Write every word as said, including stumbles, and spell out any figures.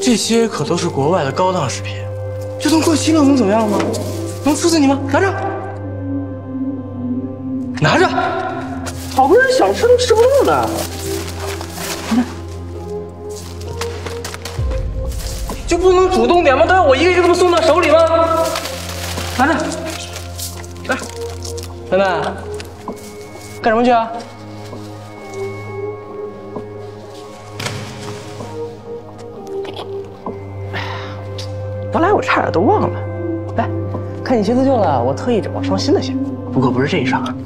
这些可都是国外的高档食品，这都过期了，能怎么样吗？能处死你吗？拿着，拿着，好多人想吃都吃不到呢。就不能主动点吗？都要我一个一个这么送到手里吗？拿着，来，楠楠，干什么去啊？ 刚来我差点都忘了，来，看你鞋子旧了，我特意找了双新的鞋。不过不是这一双，